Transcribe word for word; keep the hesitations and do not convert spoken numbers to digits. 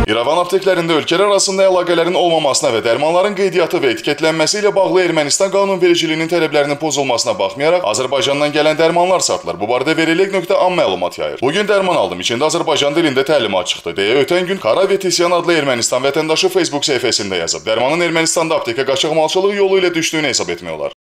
İrəvan apteklərində ölkələr arasında əlaqələrin olmamasına və dərmanların qeydiyyatı və etiketlənməsi ilə bağlı Ermənistan qanunvericiliyinin tələblərinin pozulmasına baxmayaraq, Azərbaycandan gələn dərmanlar satılır. Bu barədə Verilik nöqtə am məlumat yayır. Bugün dərman aldım içində Azərbaycan dilində təlimat çıxdı deyə ötən gün Kara Vetisyan adlı Ermənistan vətəndaşı Facebook səhifəsində yazıb. Dərmanın Ermənistanda aptekə qaçaqmalçılığı yolu ilə düşdüyünü hesab etmək olar.